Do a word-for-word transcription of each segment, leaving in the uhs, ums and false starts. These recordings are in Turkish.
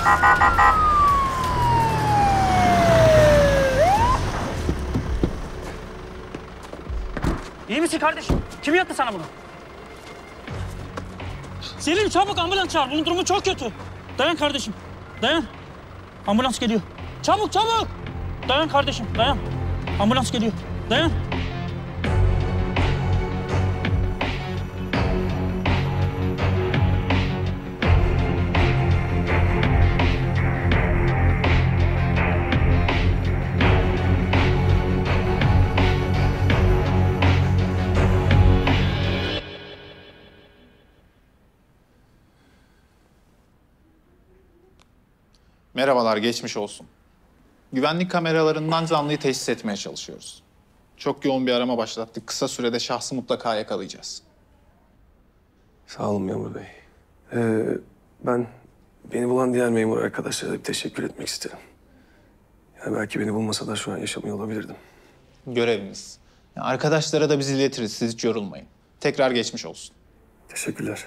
İyi misin kardeşim? Kim yaptı sana bunu? Selim çabuk ambulans çağır. Bunun durumu çok kötü. Dayan kardeşim. Dayan. Ambulans geliyor. Çabuk çabuk. Dayan kardeşim dayan. Ambulans geliyor. Dayan. Merhabalar, geçmiş olsun. Güvenlik kameralarından zanlıyı teşhis etmeye çalışıyoruz. Çok yoğun bir arama başlattık. Kısa sürede şahsı mutlaka yakalayacağız. Sağ olun memur bey. Ee, ben beni bulan diğer memur arkadaşlara da bir teşekkür etmek isterim. Yani belki beni bulmasalar şu an yaşamıyor olabilirdim. Görevimiz. Yani arkadaşlara da biz iletiriz, siz hiç yorulmayın. Tekrar geçmiş olsun. Teşekkürler.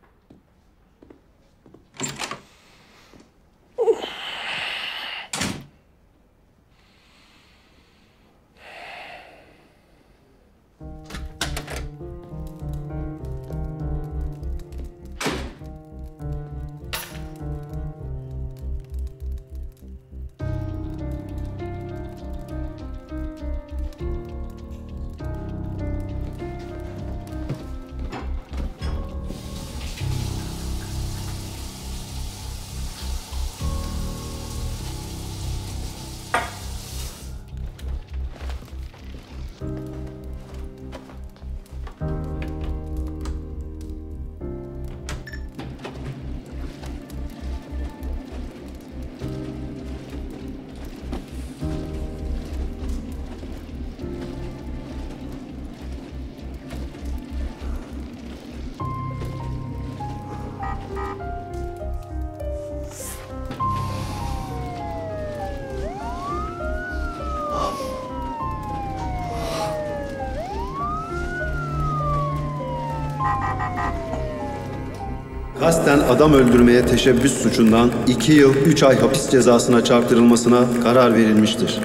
Kasten adam öldürmeye teşebbüs suçundan iki yıl üç ay hapis cezasına çarptırılmasına karar verilmiştir.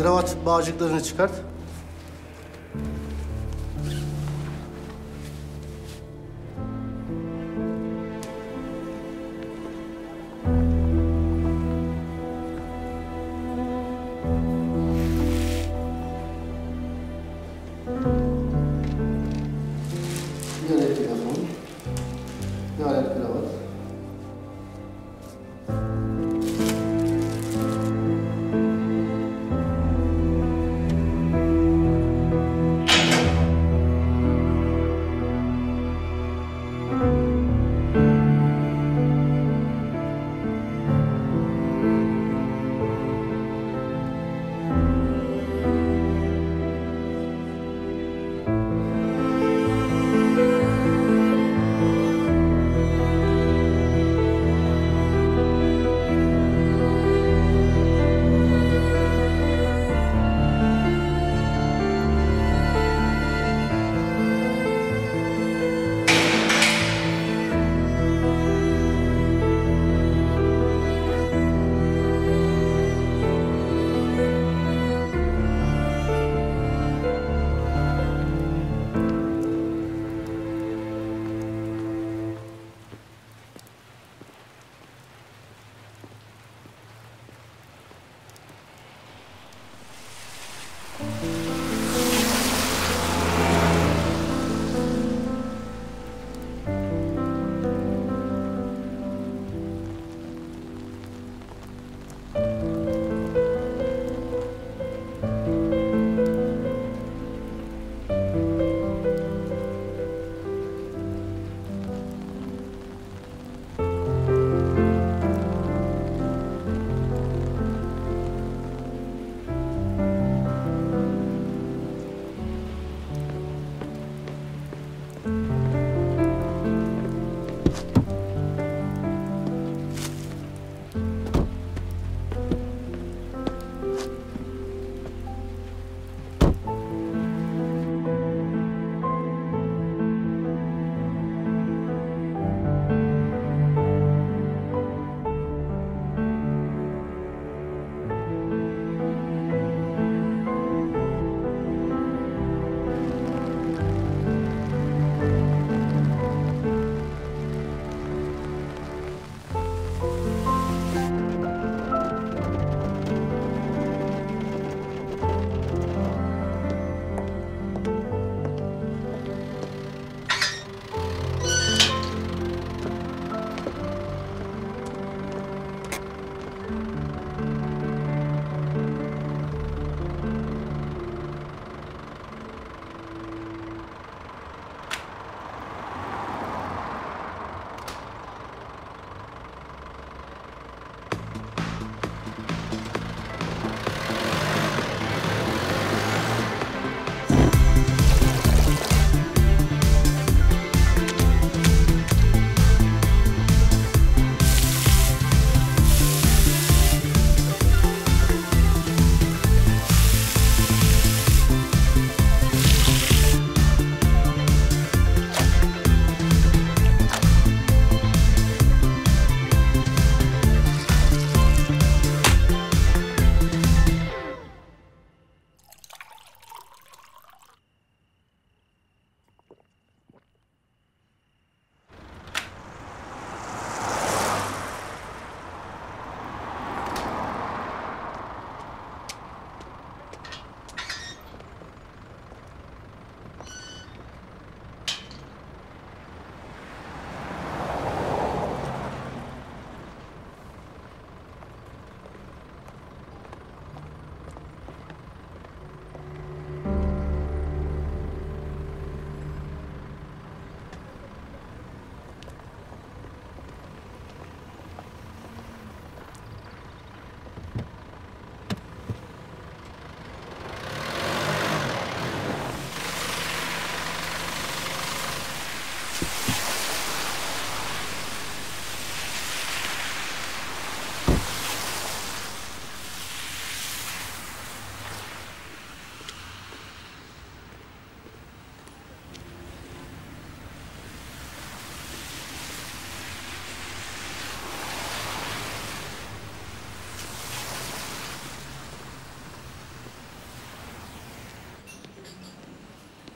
Kravat bağcıklarını çıkart. Bir adet telefon. Bir adet kravat.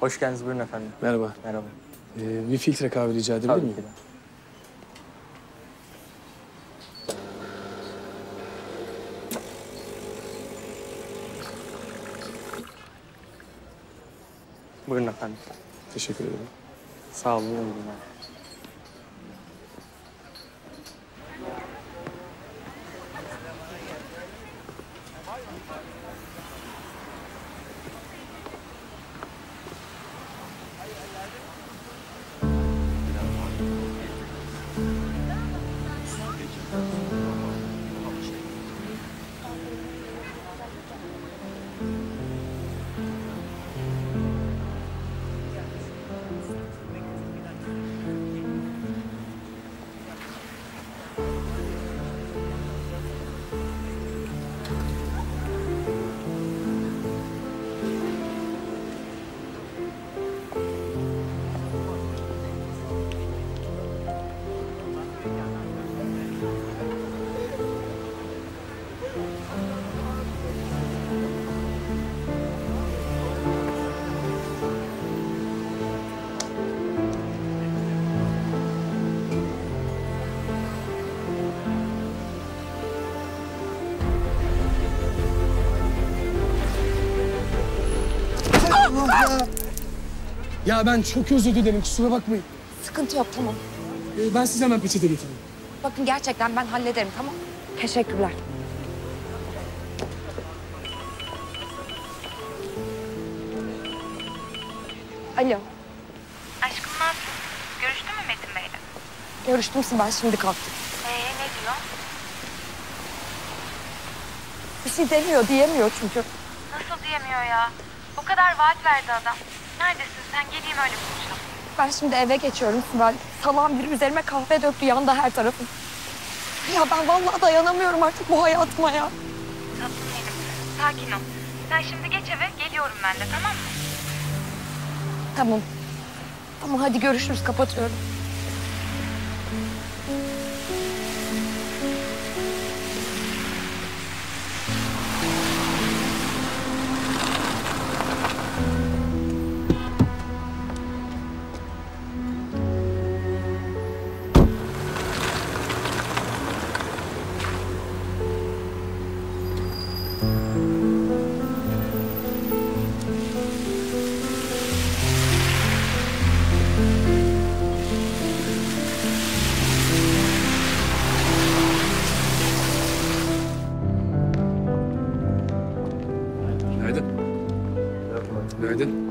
Hoş geldiniz. Buyurun efendim. Merhaba. Merhaba. Ee, bir filtre kahve rica edebilir Tabii miyim? ki de. Buyurun efendim. Teşekkür ederim. Sağ olun. iyi günler. Ya ben çok özür dilerim, kusura bakmayın. Sıkıntı yok, tamam. Ee, ben size hemen peçete getireyim. Bakın gerçekten ben hallederim, tamam. Teşekkürler. Alo, Aşkım ne yapıyorsun? Görüştün mü Metin Bey'le? görüştüm Sibel, şimdi kalktım. Ee ne diyor? Bir şey demiyor, diyemiyor çünkü. Nasıl diyemiyor ya? O kadar vaat verdi adam. Neredesin sen? Geleyim öyle konuşalım. Ben şimdi eve geçiyorum Sibel. Salam biri üzerime kahve döktü, yanında her tarafım. Ya ben vallahi dayanamıyorum artık bu hayatıma ya. Tatlım benim. Sakin ol. Sen şimdi geç eve, geliyorum ben de, tamam mı? Tamam. Tamam hadi görüşürüz, kapatıyorum. Günaydın. Günaydın.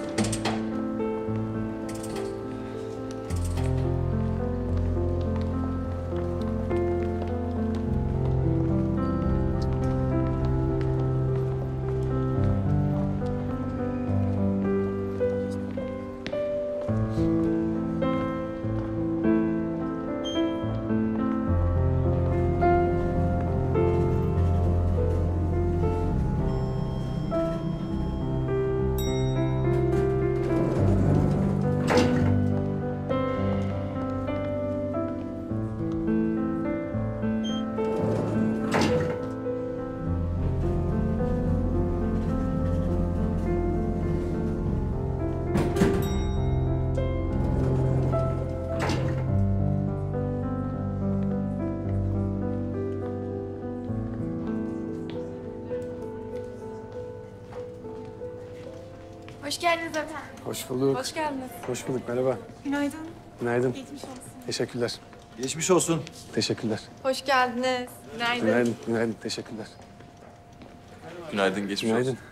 Hoş geldiniz efendim. Hoş bulduk. Hoş geldiniz. Hoş bulduk, merhaba. Günaydın. Günaydın. Geçmiş olsun. Teşekkürler. Geçmiş olsun. Teşekkürler. Hoş geldiniz. Günaydın. Günaydın, günaydın. Teşekkürler. Günaydın, geçmiş Günaydın. olsun.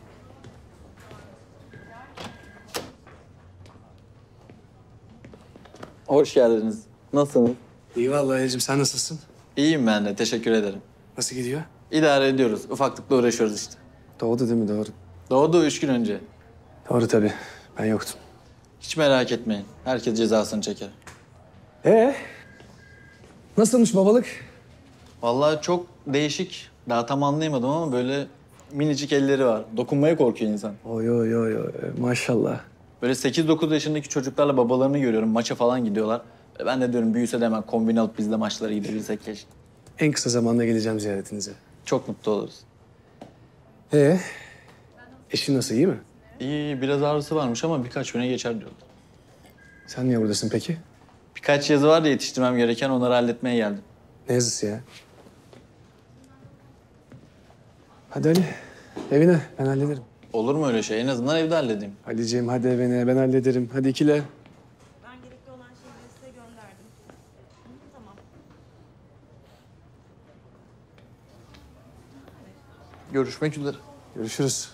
Hoş geldiniz. Nasılsınız? İyi vallahi Ecim, sen nasılsın? İyiyim ben de. Teşekkür ederim. Nasıl gidiyor? İdare ediyoruz. Ufaklıkla uğraşıyoruz işte. Doğdu değil mi? Doğru. Doğdu üç gün önce. Doğru tabii. Ben yoktum. Hiç merak etmeyin. Herkes cezasını çeker. Ee? Nasılmış babalık? Vallahi çok değişik. Daha tam anlayamadım ama böyle minicik elleri var. Dokunmaya korkuyor insan. Oy oy oy oy. Maşallah. Böyle sekiz dokuz yaşındaki çocuklarla babalarını görüyorum. Maça falan gidiyorlar. Ben de diyorum büyüse de hemen kombin alıp biz de maçlara gidebilsek keşke. En kısa zamanda geleceğim ziyaretinize. Çok mutlu oluruz. Ee? Eşin nasıl, iyi mi? İyi, biraz ağrısı varmış ama birkaç güne geçer diyordu. Sen niye buradasın peki? Birkaç yazı var da yetiştirmem gereken, onları halletmeye geldim. Ne yazısı ya? Hadi Ali, evine. Ben hallederim. Olur mu öyle şey? En azından evde halledeyim. Ali'ciğim hadi evine, ben hallederim. Hadi ikile. Ben gerekli olan şeyleri size gönderdim. Tamam. Görüşmek üzere. Görüşürüz.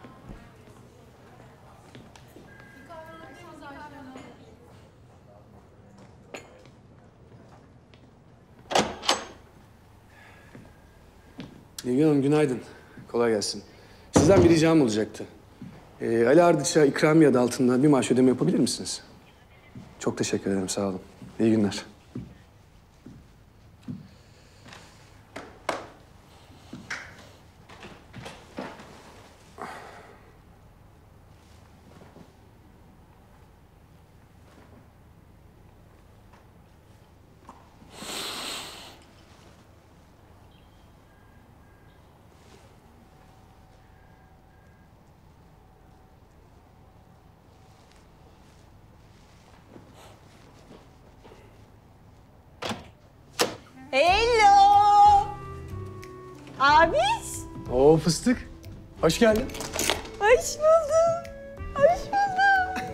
Nilgün Hanım günaydın. Kolay gelsin. Sizden bir ricam olacaktı. Ee, Ali Ardıç'a ikramiye adı altında bir maaş ödeme yapabilir misiniz? Çok teşekkür ederim, sağ olun. İyi günler. Hello. Abiş. Oo fıstık. Hoş geldin. Hoş buldum. Hoş buldum.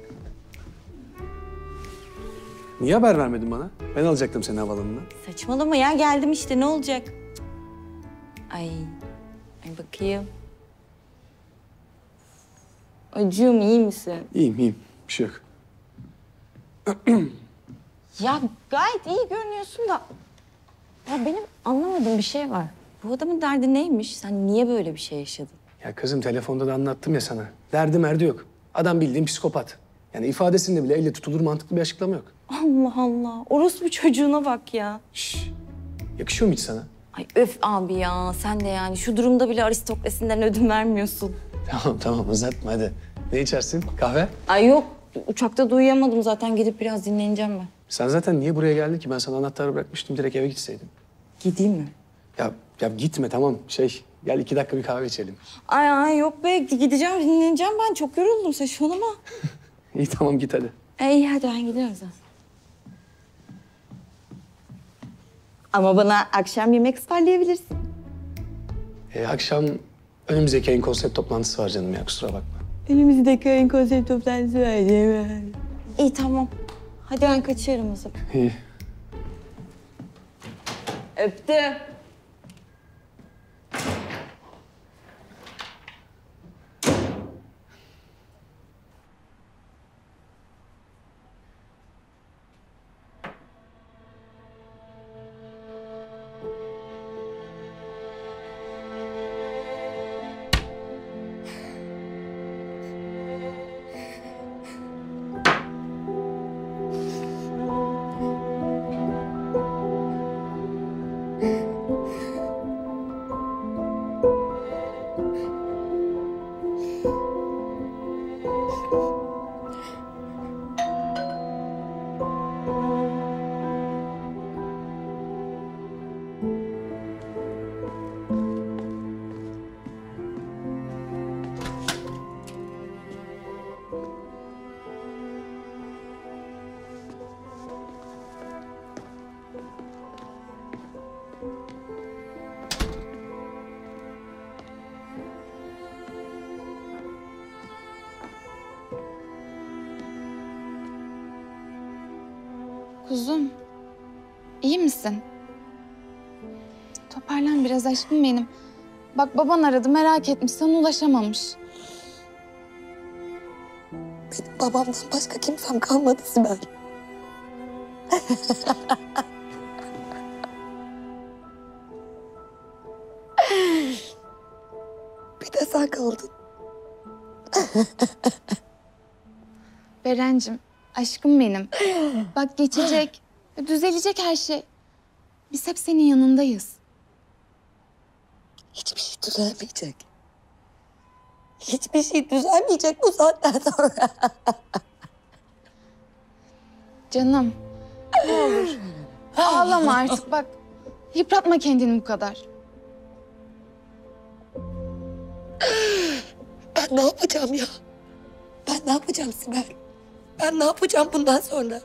Niye haber vermedin bana? Ben alacaktım seni havaalanına. Saçmalama ya, geldim işte, ne olacak? Ay, ay bakayım. Acıyorum, iyi misin? İyiyim, iyiyim. Bir şey yok. Ya gayet iyi görünüyorsun da... Ya benim anlamadığım bir şey var. Bu adamın derdi neymiş? Sen niye böyle bir şey yaşadın? Ya kızım telefonda da anlattım ya sana. Derdi merdi yok. Adam bildiğin psikopat. Yani ifadesinde bile elle tutulur mantıklı bir açıklama yok. Allah Allah. Orospu çocuğuna bak ya. Şş. Yakışıyor mu hiç sana? Ay öf abi ya. Sen de yani şu durumda bile aristokrasinden ödün vermiyorsun. Tamam tamam uzatma hadi. Ne içersin? Kahve? Ay yok. Uçakta da uyuyamadım zaten. Gidip biraz dinleneceğim ben. Sen zaten niye buraya geldin ki? Ben sana anahtarı bırakmıştım. Direkt eve gitseydin. Gideyim mi? Ya, ya gitme tamam. Şey gel iki dakika bir kahve içelim. Ay ay yok be. Gideceğim, dinleneceğim ben. Çok yoruldum. Saçmalama. İyi tamam git hadi. İyi hadi ben gidiyorum zaten. Ama bana akşam yemek ısmarlayabilirsin. Ee, akşam önümüzdeki ayın konsept toplantısı var canım ya kusura bakma. Önümüzdeki ayın konsept toplantısı var değil mi? İyi tamam. Hadi ben kaçıyorum o zaman. İyi. Öptüm. Kuzum, iyi misin? Toparlan biraz aşkım benim. Bak baban aradı, merak etmiş, sana ulaşamamış. Benim babamdan başka kimsem kalmadı Sibel. Bir de sen kaldın. Berencim, aşkım benim. Bak geçecek, düzelecek her şey. Biz hep senin yanındayız. Hiçbir şey düzelmeyecek. Hiçbir şey düzelmeyecek bu saatten sonra. Canım, ne olur. Ağlama artık bak. Yıpratma kendini bu kadar. Ben Ben ne yapacağım ya? Ben ne yapacağım Sibel? Ben ne yapacağım bundan sonra?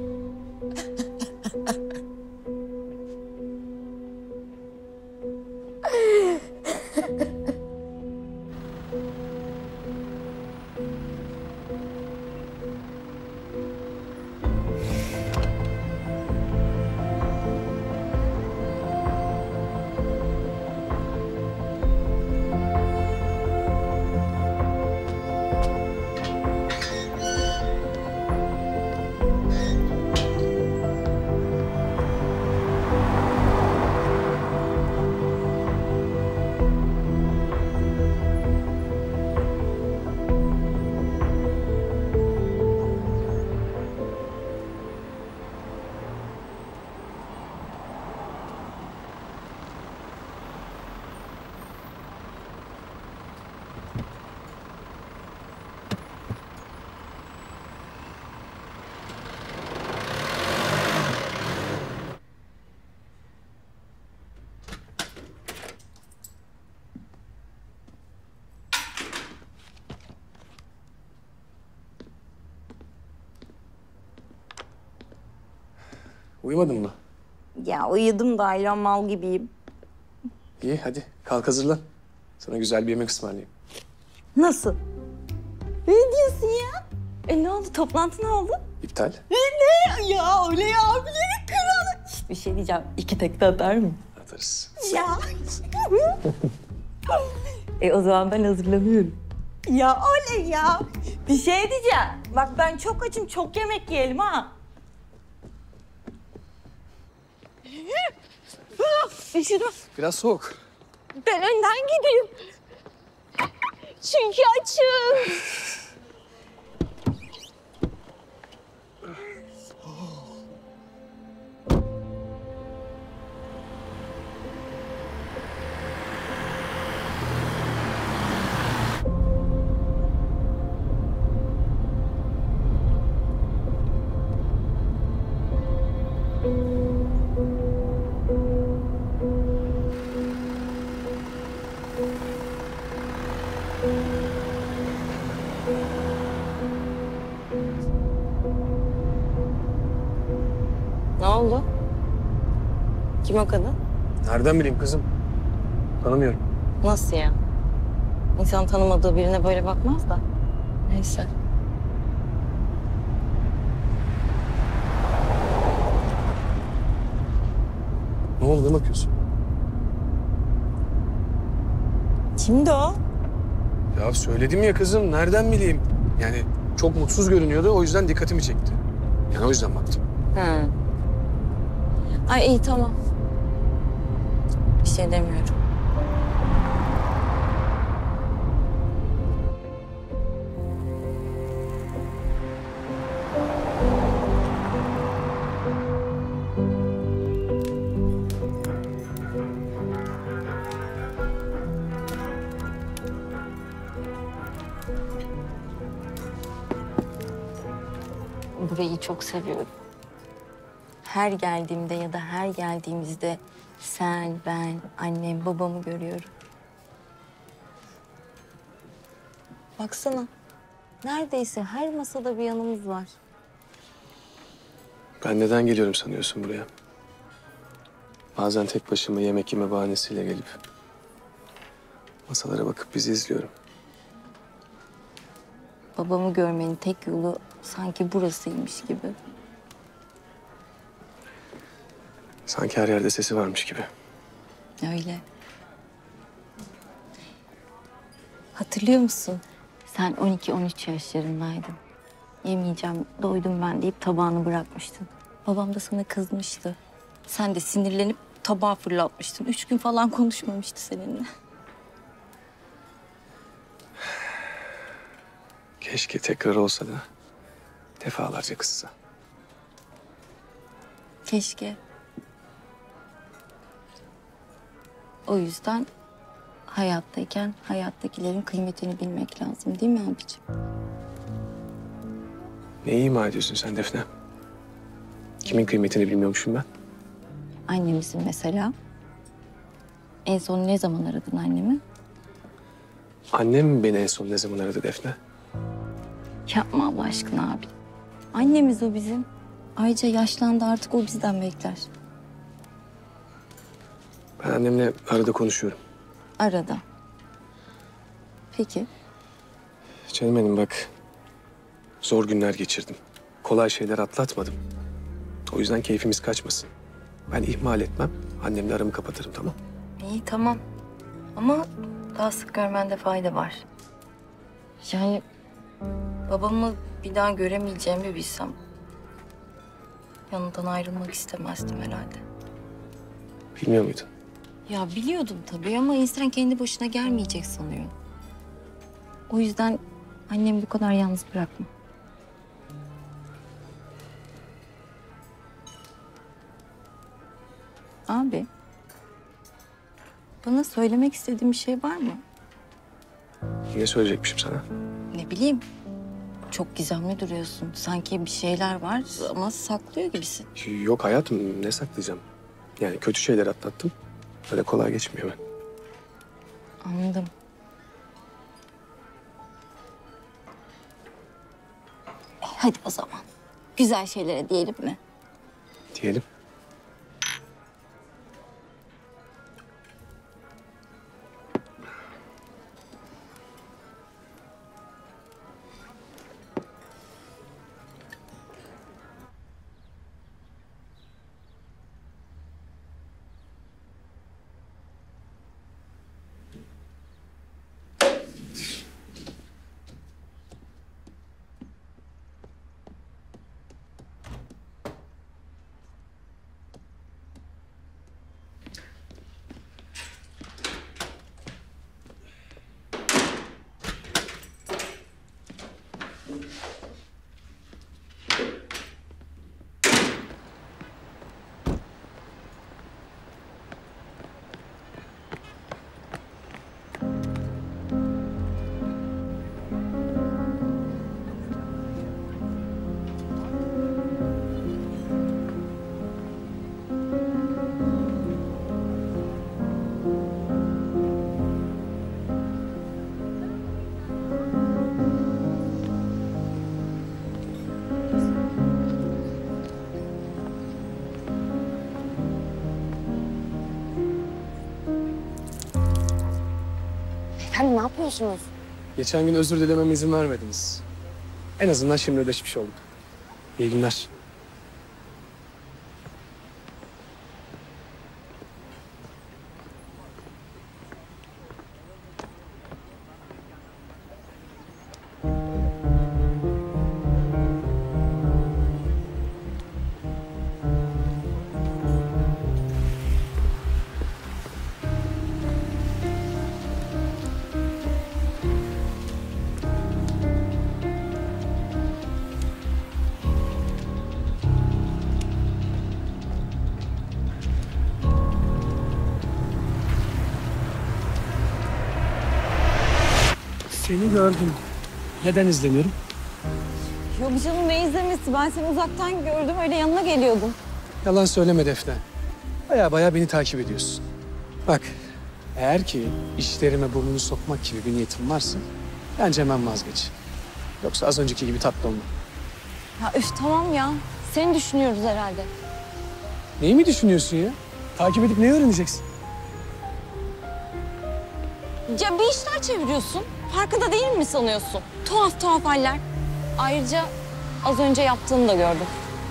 Uyumadın mı? Ya uyudum da hala mal gibiyim. İyi hadi kalk hazırlan. Sana güzel bir yemek ısmarlayayım. Nasıl? Ne diyorsun ya? E ne oldu? Toplantı ne oldu? İptal. Ne? ne? Ya öyle ya abilerin kralı. Şişt, bir şey diyeceğim. İki tekte atar mı? Atarız. Ya. e o zaman ben hazırlanıyorum. Ya oley ya. Bir şey diyeceğim. Bak ben çok açım. Çok yemek yiyelim ha. Üşüdüm. Biraz soğuk. Ben önden gideyim. Çünkü açım. Ne oldu? Kim o kadın? Nereden bileyim kızım? Tanımıyorum. Nasıl ya? İnsan tanımadığı birine böyle bakmaz da. Neyse. Ne oldu, ne bakıyorsun? Kimdi o? Ya söyledim ya kızım, nereden bileyim? Yani çok mutsuz görünüyordu, o yüzden dikkatimi çekti. Yani o yüzden baktım. Ha. Ay iyi tamam. Bir şey demiyorum. Burayı çok seviyorum. Her geldiğimde ya da her geldiğimizde sen, ben, annem, babamı görüyorum. Baksana. Neredeyse her masada bir yanımız var. Ben neden geliyorum sanıyorsun buraya? Bazen tek başıma yemek yeme bahanesiyle gelip masalara bakıp bizi izliyorum. Babamı görmenin tek yolu sanki burasıymış gibi. Sanki her yerde sesi varmış gibi. Öyle. Hatırlıyor musun? Sen on iki on üç yaşlarındaydın. Yemeyeceğim, doydum ben deyip tabağını bırakmıştın. Babam da sana kızmıştı. Sen de sinirlenip tabağı fırlatmıştın. Üç gün falan konuşmamıştı seninle. Keşke tekrar olsa da defalarca kızsa. Keşke. O yüzden hayattayken hayattakilerin kıymetini bilmek lazım değil mi abiciğim? Neyi ima ediyorsun sen Defne? Kimin kıymetini bilmiyormuşum ben? Annemizin mesela. En son ne zaman aradın annemi? Annem beni en son ne zaman aradı Defne? Yapma Allah aşkına abi. Annemiz o bizim. Ayrıca yaşlandı artık o bizden bekler. Ben annemle arada konuşuyorum. Arada. Peki. Canım benim bak. Zor günler geçirdim. Kolay şeyler atlatmadım. O yüzden keyfimiz kaçmasın. Ben ihmal etmem. Annemle aramı kapatırım, tamam? İyi tamam. Ama daha sık görmende fayda var. Yani babamı bir daha göremeyeceğimi bilsem yanından ayrılmak istemezdim herhalde. Bilmiyor muydun? Ya biliyordum tabii ama insan kendi başına gelmeyecek sanıyor. O yüzden annemi bu kadar yalnız bırakma. Abi, bana söylemek istediğin bir şey var mı? Ne söyleyecekmişim sana? Ne bileyim, çok gizemli duruyorsun. Sanki bir şeyler var ama saklıyor gibisin. Yok hayatım, ne saklayacağım? Yani kötü şeyler atlattım. Öyle kolay geçmiyor ben. Anladım. E, hadi o zaman. Güzel şeylere diyelim mi? Diyelim. Efendim ne yapıyorsunuz? Geçen gün özür dilememe izin vermediniz. En azından şimdi ödeşmiş olduk. İyi günler. Seni gördüm. Neden izlemiyorum? Yok canım ne izlemesi? Ben seni uzaktan gördüm öyle yanına geliyordum. Yalan söyleme Defne. Baya baya beni takip ediyorsun. Bak, eğer ki işlerime burnunu sokmak gibi bir niyetin varsa bence hemen vazgeç. Yoksa az önceki gibi tatlı olma. Ya üf tamam ya. Seni düşünüyoruz herhalde. Neyi mi düşünüyorsun ya? Takip edip ne öğreneceksin? Ya bir işler çeviriyorsun. Farkında değil mi sanıyorsun? Tuhaf tuhaf haller. Ayrıca az önce yaptığını da gördüm.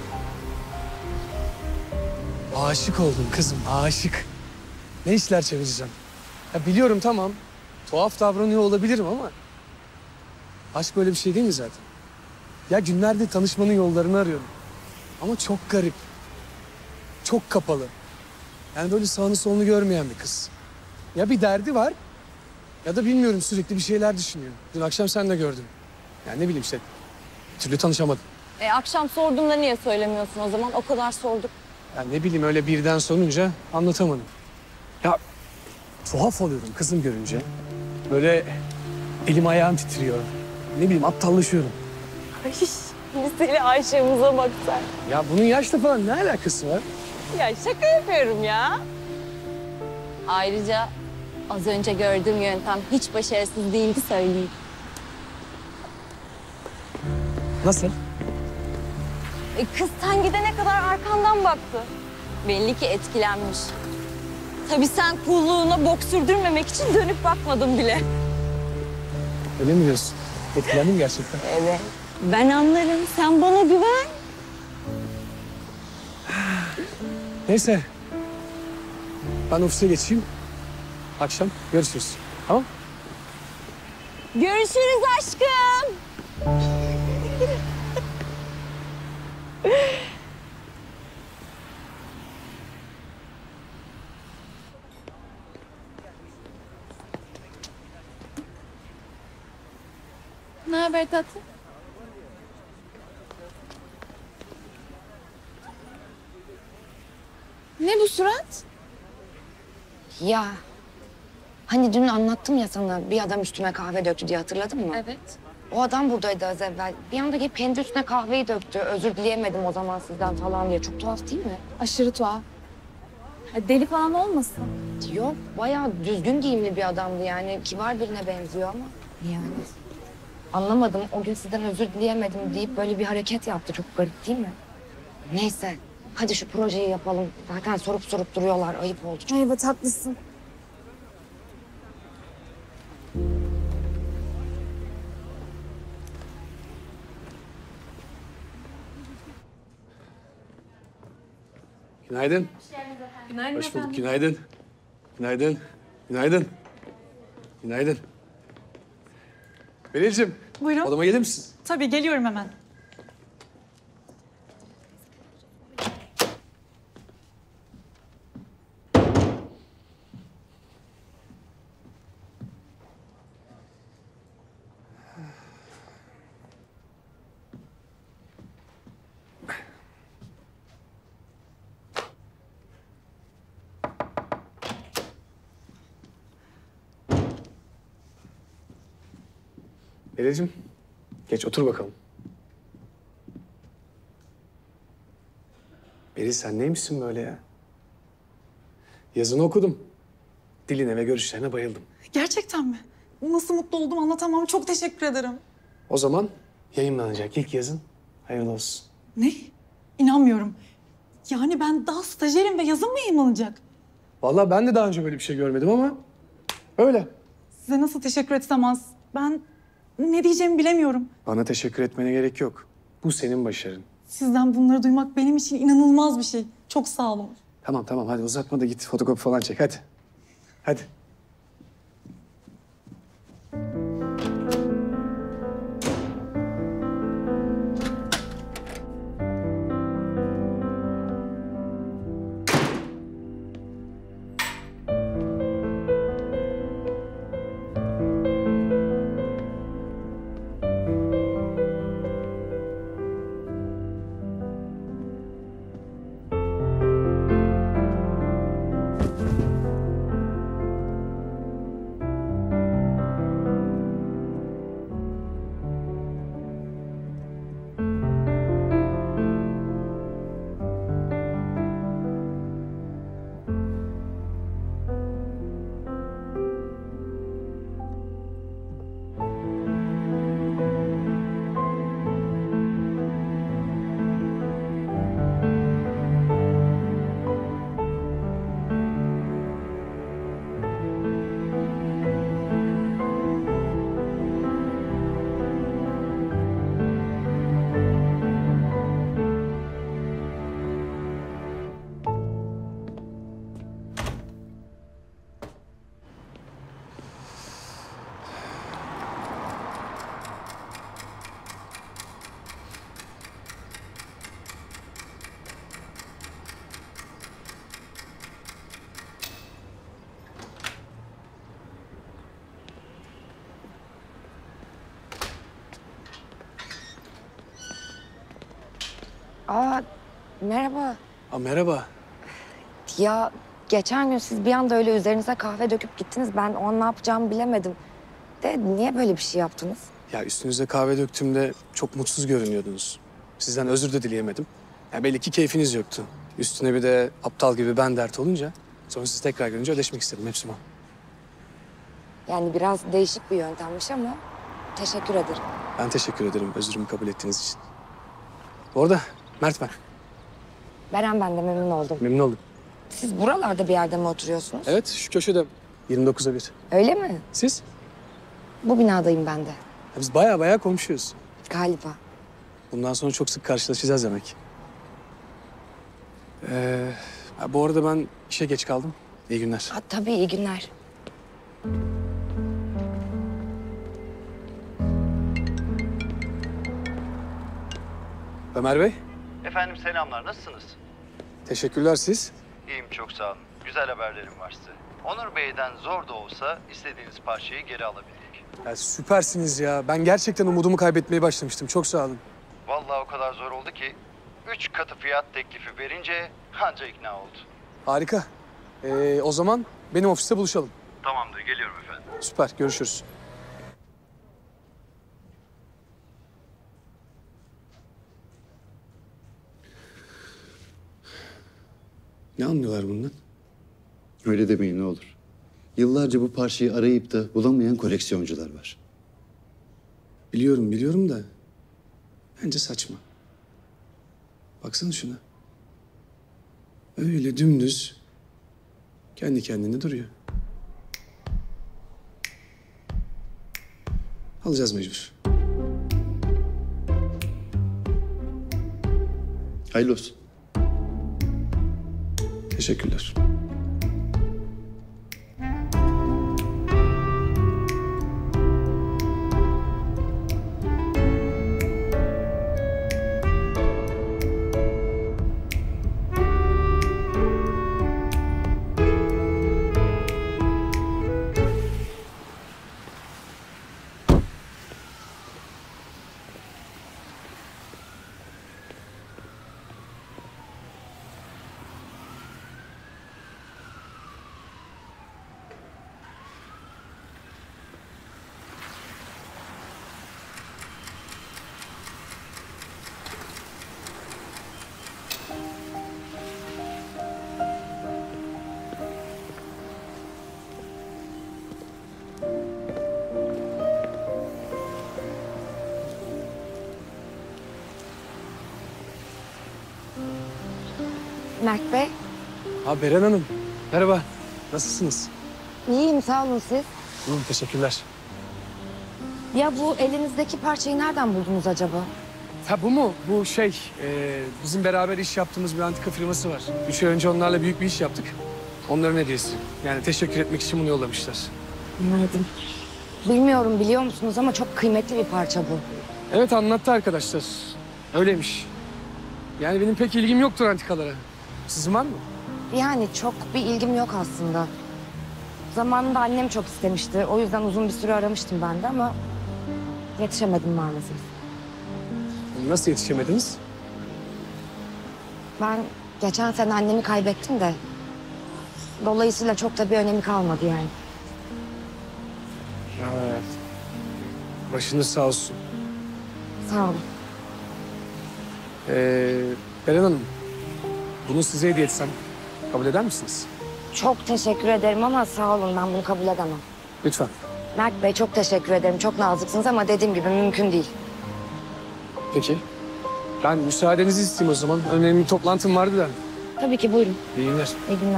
Aşık oldum kızım, aşık. Ne işler çevireceğim? Ya biliyorum tamam, tuhaf davranıyor olabilirim ama... aşk böyle bir şey değil mi zaten? Ya günlerdir tanışmanın yollarını arıyorum. Ama çok garip. Çok kapalı. Yani böyle sağını solunu görmeyen bir kız. Ya bir derdi var ya da bilmiyorum sürekli bir şeyler düşünüyor. Dün akşam sen de gördün. Yani ne bileyim işte, bir türlü tanışamadım. E akşam sorduğumda niye söylemiyorsun o zaman? O kadar sorduk. Ya ne bileyim öyle birden sorunca anlatamadım. Ya tuhaf oluyorum kızım görünce. Böyle elim ayağım titriyor. Ne bileyim aptallaşıyorum. Ay liseli Ayşe'mize bak sen. Ya bunun yaşla falan ne alakası var? Ya şaka yapıyorum ya. Ayrıca Az önce gördüğüm yöntem hiç başarısız değildi söyleyeyim. Nasıl? E, kız sen gidene kadar arkandan baktı. Belli ki etkilenmiş. Tabii sen kulluğuna bok sürdürmemek için dönüp bakmadın bile. Öyle mi diyorsun? Etkilendim gerçekten. Evet. Ben anlarım. Sen bana güven. Neyse. Ben ofise geçeyim. Akşam görüşürüz. Tamam? Görüşürüz aşkım. Ne haber tatlım? Ne bu surat? Ya hani dün anlattım ya sana bir adam üstüme kahve döktü diye hatırladın mı? Evet. O adam buradaydı az evvel. Bir anda gelip kendi üstüne kahveyi döktü. Özür dileyemedim o zaman sizden falan diye. Çok tuhaf değil mi? Aşırı tuhaf. Ya deli falan olmasın? Yok bayağı düzgün giyimli bir adamdı yani. Kibar birine benziyor ama yani. Anlamadım. O gün sizden özür dileyemedim deyip böyle bir hareket yaptı. Çok garip değil mi? Neyse. Hadi şu projeyi yapalım. Zaten sorup sorup duruyorlar. Ayıp oldu. Evet haklısın. Günaydın. Günaydın Hoş bulduk. efendim. Günaydın. Günaydın. Günaydın. Günaydın. Beril'cim. Buyurun. Odama gelir misin? Tabii geliyorum hemen. Beril'cim. Geç otur bakalım. Beril sen neymişsin böyle ya? Yazını okudum. Diline ve görüşlerine bayıldım. Gerçekten mi? Nasıl mutlu oldum anlatamam. Çok teşekkür ederim. O zaman yayınlanacak ilk yazın hayırlı olsun. Ne? İnanmıyorum. Yani ben daha stajyerim ve yazım mı yayınlanacak? Vallahi ben de daha önce böyle bir şey görmedim ama öyle. Size nasıl teşekkür etsem az. Ben ne diyeceğimi bilemiyorum. Bana teşekkür etmene gerek yok. Bu senin başarın. Sizden bunları duymak benim için inanılmaz bir şey. Çok sağ olun. Tamam tamam hadi uzatma da git fotokopi falan çek hadi. Hadi. Aa merhaba. Aa, merhaba. Ya geçen gün siz bir anda öyle üzerinize kahve döküp gittiniz. Ben o an ne yapacağımı bilemedim. De niye böyle bir şey yaptınız? Ya üstünüze kahve döktüğümde çok mutsuz görünüyordunuz. Sizden özür de dileyemedim. Ya belli ki keyfiniz yoktu. Üstüne bir de aptal gibi ben dert olunca sonra siz tekrar görünce ödeşmek istedim. Hepsi bu. Yani biraz değişik bir yöntemmiş ama teşekkür ederim. Ben teşekkür ederim özrümü kabul ettiğiniz için. Bu arada Mert ben. Beren, ben de memnun oldum. Memnun oldum. Siz buralarda bir yerde mi oturuyorsunuz? Evet, şu köşede. yirmi dokuza bir. Öyle mi? Siz? Bu binadayım ben de. Ya biz baya baya komşuyuz. Galiba. Bundan sonra çok sık karşılaşacağız demek. Ee, ha, bu arada ben işe geç kaldım. İyi günler. Ha, tabii, iyi günler. Ömer Bey, Efendim selamlar, nasılsınız? teşekkürler siz. İyiyim, çok sağ olun. Güzel haberlerim var size. Onur Bey'den zor da olsa istediğiniz parçayı geri alabildik. Ya süpersiniz ya. Ben gerçekten umudumu kaybetmeye başlamıştım. Çok sağ olun. Vallahi o kadar zor oldu ki üç katı fiyat teklifi verince anca ikna oldu. Harika. Ee, o zaman benim ofiste buluşalım. Tamamdır, geliyorum efendim. Süper, görüşürüz. Ne anlıyorlar bundan? Öyle demeyin ne olur. Yıllarca bu parçayı arayıp da bulamayan koleksiyoncular var. Biliyorum, biliyorum da bence saçma. Baksana şuna. Öyle dümdüz kendi kendine duruyor. Alacağız mecbur. Hayırlı olsun. Teşekkürler. Mert Bey. Ha Beren Hanım. Merhaba. Nasılsınız? İyiyim, sağ olun siz. İyiyim, teşekkürler. Ya bu elinizdeki parçayı nereden buldunuz acaba? Ha bu mu? Bu şey, e, bizim beraber iş yaptığımız bir antika firması var. Üç ay önce onlarla büyük bir iş yaptık. Onların hediyesi. Yani teşekkür etmek için bunu yollamışlar. Anladım. Bilmiyorum biliyor musunuz ama çok kıymetli bir parça bu. Evet, anlattı arkadaşlar. Öyleymiş. Yani benim pek ilgim yoktur antikalara. Sizin var mı? Yani çok bir ilgim yok aslında. Zamanında annem çok istemişti. O yüzden uzun bir süre aramıştım ben de ama yetişemedim maalesef. Nasıl yetişemediniz? Ben geçen sene annemi kaybettim de dolayısıyla çok da bir önemi kalmadı yani. Evet. Başınız sağ olsun. Sağ olun. Ee, Beren Hanım, bunu size hediye etsem kabul eder misiniz? Çok teşekkür ederim ama sağ olun, ben bunu kabul edemem. Lütfen. Mert Bey çok teşekkür ederim. Çok naziksiniz ama dediğim gibi mümkün değil. Peki. Ben müsaadenizi isteyeyim o zaman. Önemli bir toplantım vardı da. Tabii ki, buyurun. İyi günler. İyi günler.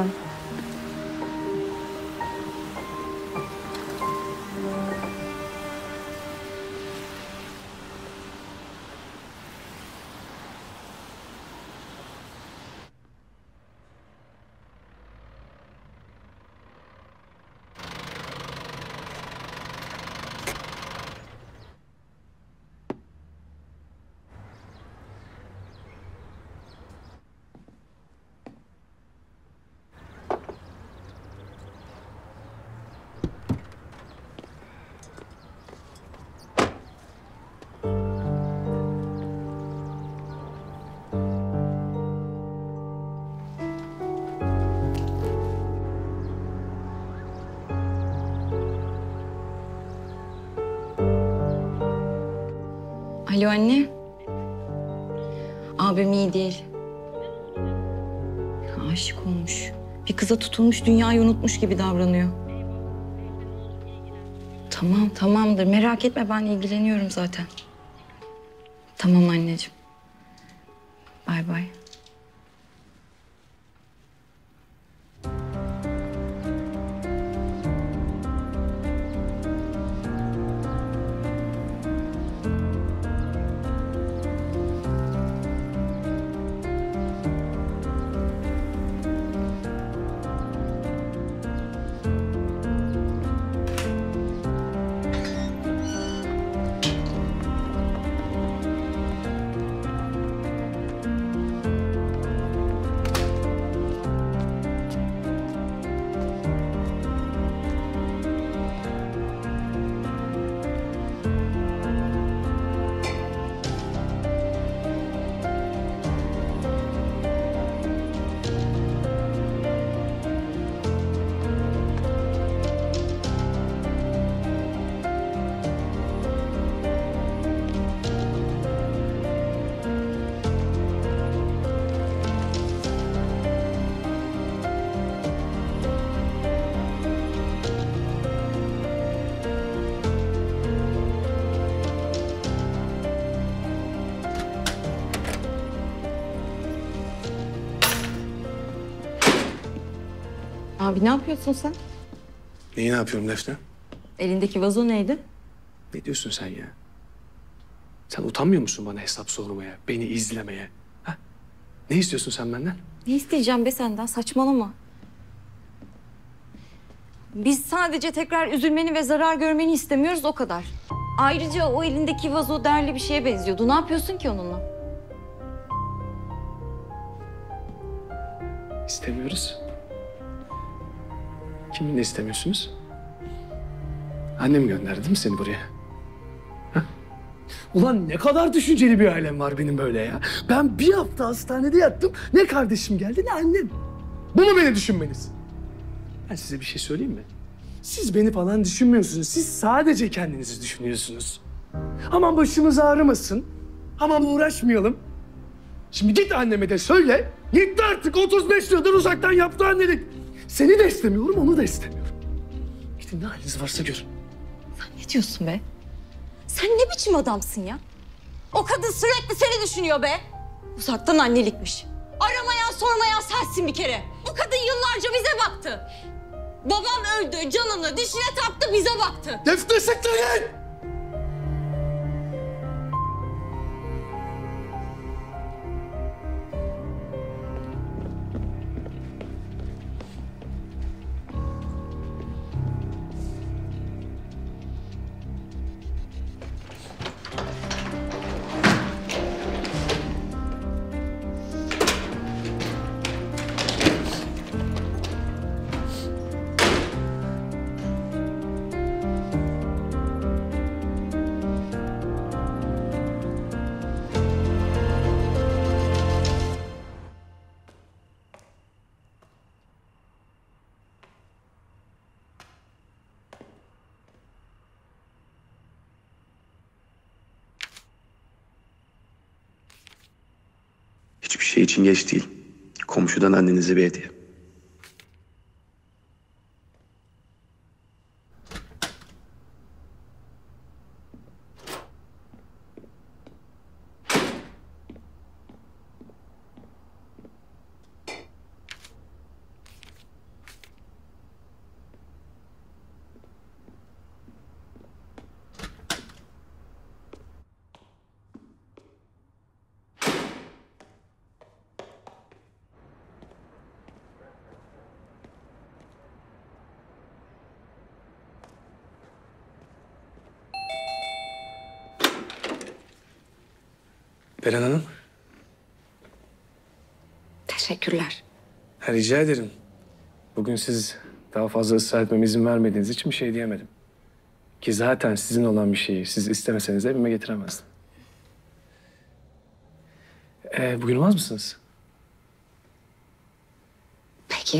Alo anne. Abim iyi değil. Aşık olmuş. Bir kıza tutulmuş, dünyayı unutmuş gibi davranıyor. Tamam, tamamdır. Merak etme, ben ilgileniyorum zaten. Tamam anneciğim. Bay bay. Abi ne yapıyorsun sen? Neyi ne yapıyorum Defne? Elindeki vazo neydi? Ne diyorsun sen ya? Sen utanmıyor musun bana hesap sormaya, beni izlemeye? Ha? Ne istiyorsun sen benden? Ne isteyeceğim be senden? Saçmalama. Biz sadece tekrar üzülmeni ve zarar görmeni istemiyoruz, o kadar. Ayrıca o elindeki vazo değerli bir şeye benziyordu. Ne yapıyorsun ki onunla? İstemiyoruz. Kiminle istemiyorsunuz? Annem gönderdi değil mi seni buraya? Ha? Ulan ne kadar düşünceli bir ailem var benim böyle ya. Ben bir hafta hastanede yattım. Ne kardeşim geldi ne annem. Bu mu beni düşünmeniz? Ben size bir şey söyleyeyim mi? Siz beni falan düşünmüyorsunuz. Siz sadece kendinizi düşünüyorsunuz. Aman başımız ağrımasın. Aman uğraşmayalım. Şimdi git anneme de söyle. Gitti artık otuz beş yıldır uzaktan yaptığı annelik. Seni de istemiyorum, onu da istemiyorum. Gidin ne haliniz varsa görün. Sen ne diyorsun be? Sen ne biçim adamsın ya? O kadın sürekli seni düşünüyor be. Uzaktan annelikmiş. Aramayan sormayan sensin bir kere. O kadın yıllarca bize baktı. Babam öldü, canını dişine taktı, bize baktı. Defne siktirin! Hiçbir şey için geç değil. Komşudan annenize bir hediye. Beren Hanım. Teşekkürler. Ha, rica ederim. Bugün siz daha fazla ısrar etmeme izin vermediğiniz için bir şey diyemedim. Ki zaten sizin olan bir şeyi siz istemeseniz de evime getiremezdim. Ee, bugün olmaz mısınız? Peki.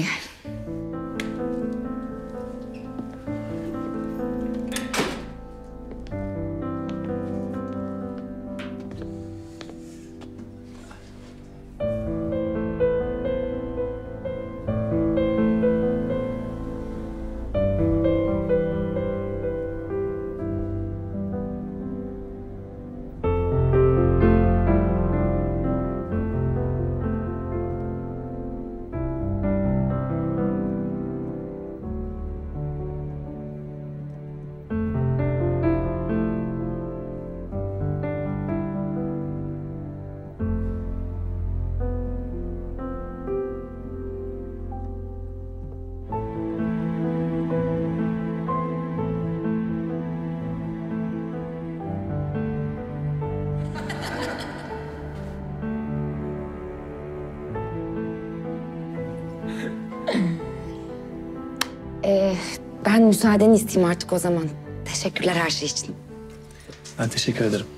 Ee, ben müsaadeni isteyeyim artık o zaman. Teşekkürler her şey için. Ben teşekkür ederim.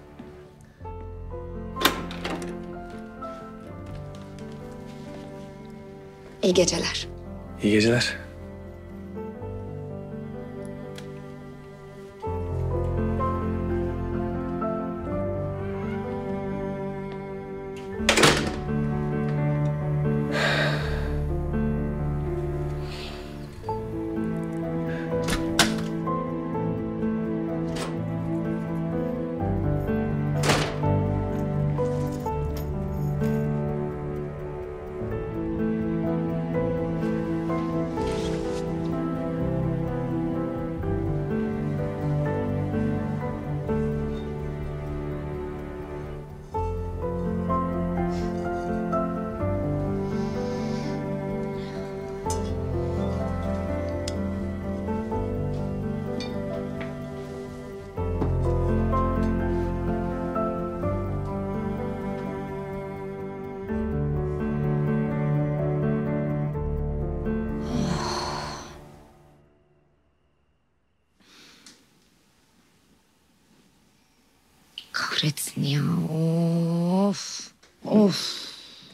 İyi geceler. İyi geceler. Kahretsin ya. Of. Of.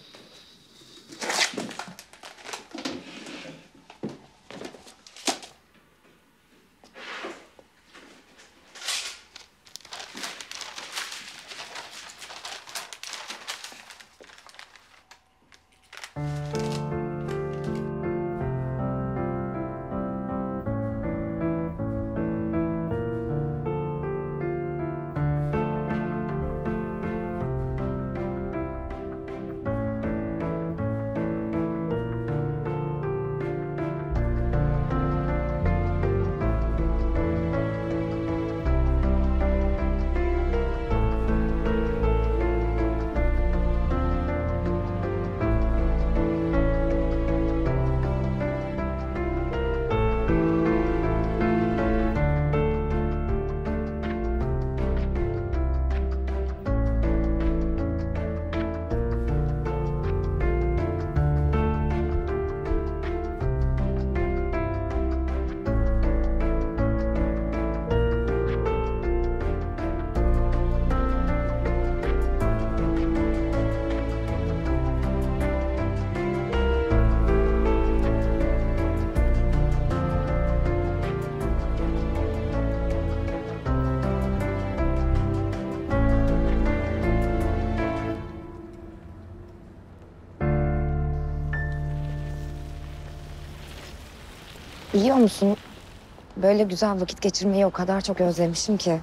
Biliyor musun? Böyle güzel vakit geçirmeyi o kadar çok özlemişim ki.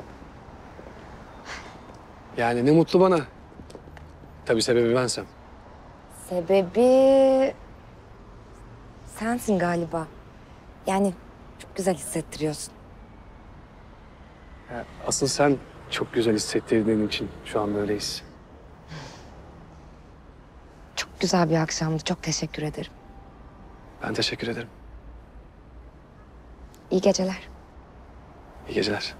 Yani ne mutlu bana. Tabii sebebi bensem. Sebebi... sensin galiba. Yani çok güzel hissettiriyorsun. Ya, asıl sen çok güzel hissettirdiğin için şu an böyleyiz. Çok güzel bir akşamdı. Çok teşekkür ederim. Ben teşekkür ederim. İyi geceler. İyi geceler.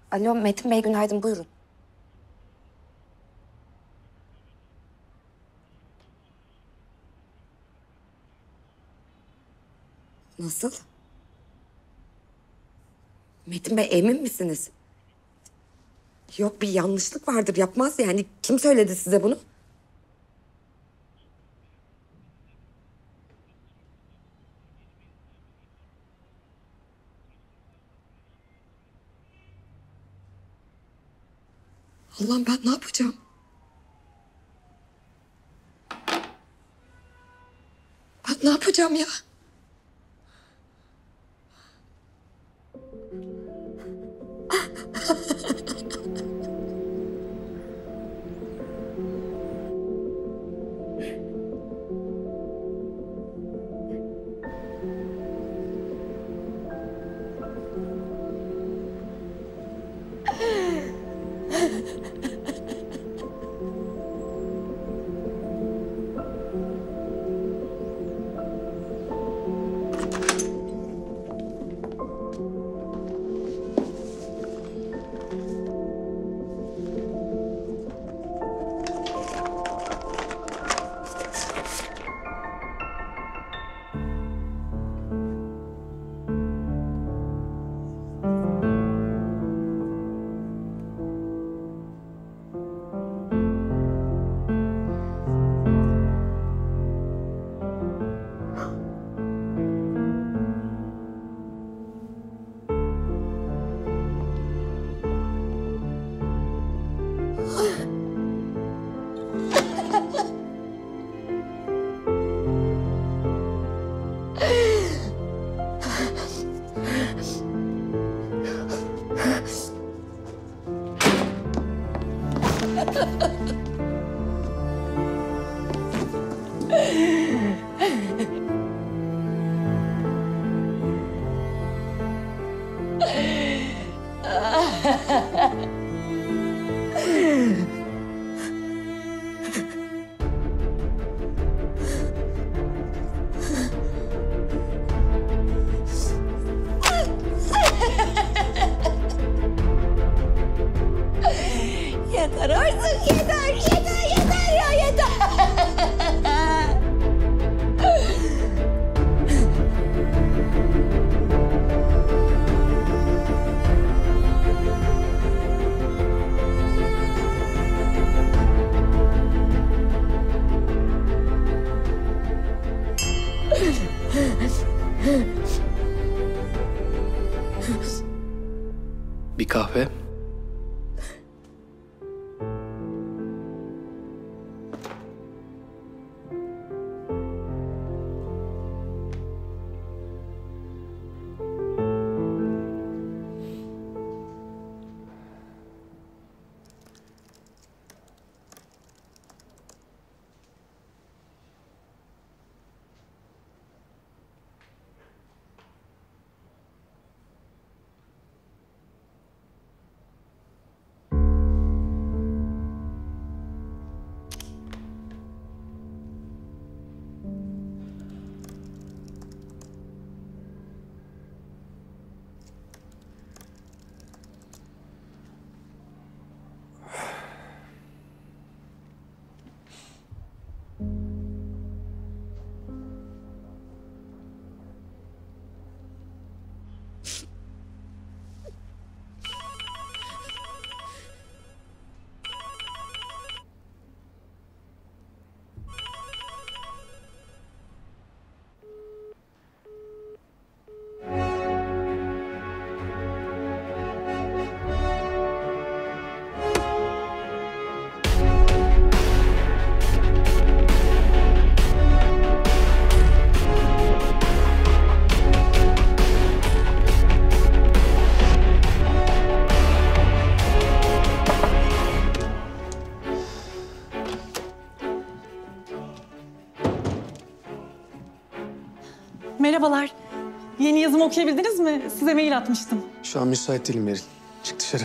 Alo Metin Bey günaydın buyurun. Nasıl? Metin Bey emin misiniz? Yok bir yanlışlık vardır yapmaz yani. Kim söyledi size bunu? Allah'ım ben ne yapacağım? Ben ne yapacağım ya? Yeter artık yeter yeter yeter ya yeter. Bir kahve. Merhabalar. Yeni yazımı okuyabildiniz mi? Size mail atmıştım. Şu an müsait değilim Beril. Çık dışarı.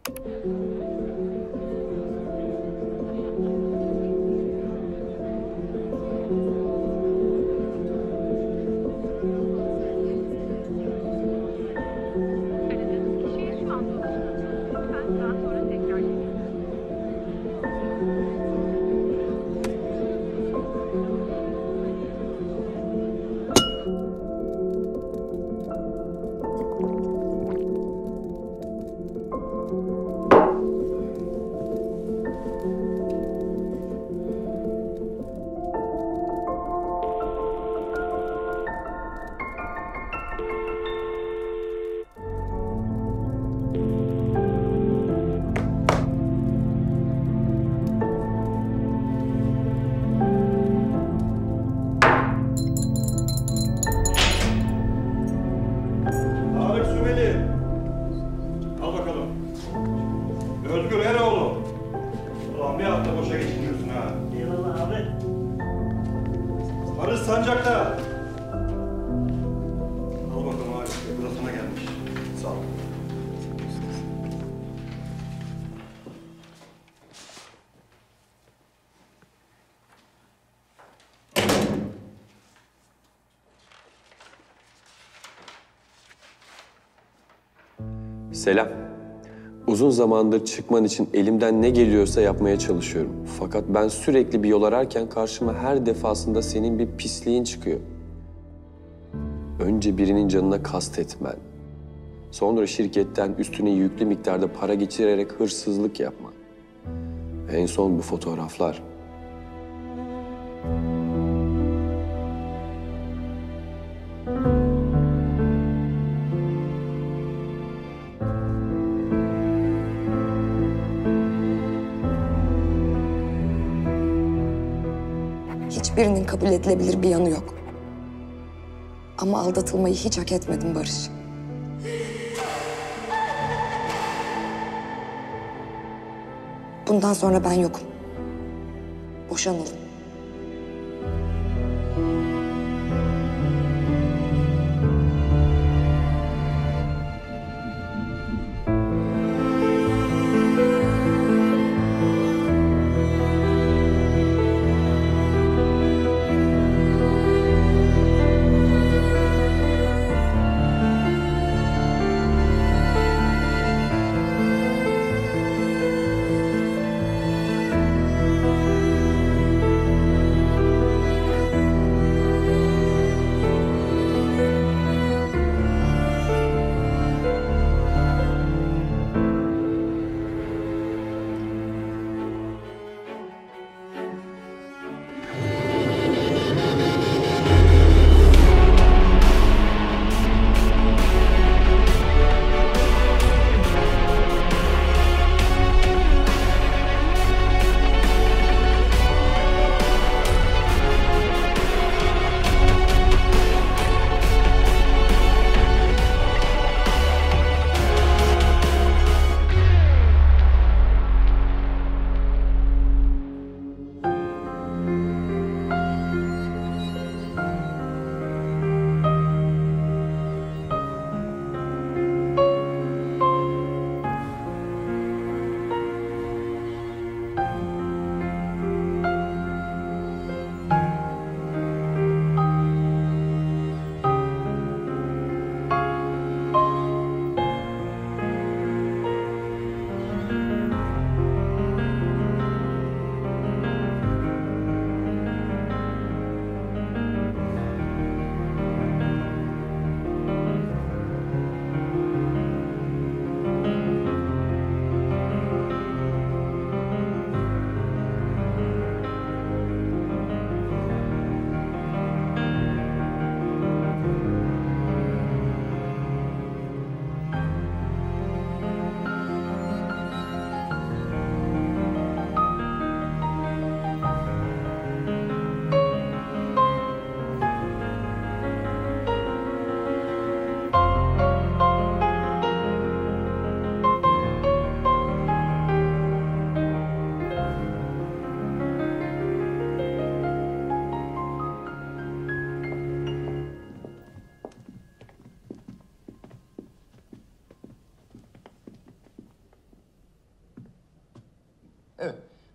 Selam. Uzun zamandır çıkman için elimden ne geliyorsa yapmaya çalışıyorum. Fakat ben sürekli bir yol ararken karşıma her defasında senin bir pisliğin çıkıyor. Önce birinin canına kastetmen, sonra şirketten üstüne yüklü miktarda para geçirerek hırsızlık yapman. En son bu fotoğraflar. Hiçbirinin kabul edilebilir bir yanı yok. Ama aldatılmayı hiç hak etmedim Barış. Bundan sonra ben yokum. Boşanalım.